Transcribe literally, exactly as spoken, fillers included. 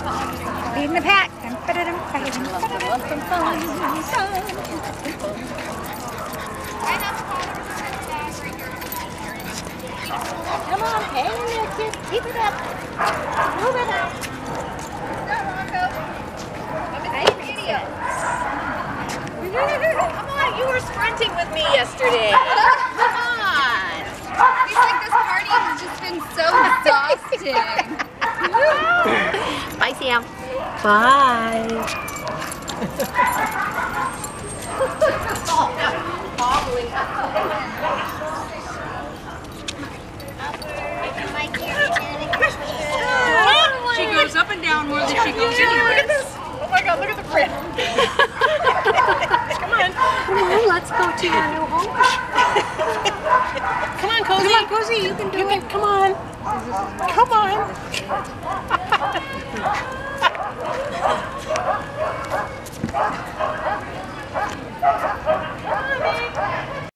Feeding the pack. Come on, hang in there, kid. Keep it up. Move it up. Come on, you were sprinting with me yesterday. Come on. Feels like this party has just been so exhausting. Bye, Sam. Bye. She goes up and down more than she goes Look anywhere. at this. Oh my God, look at the print. Come on. Come on, let's go to your new home. Come on, Cozy. Come on, Cozy, you can do you it. Can, come on. Come on.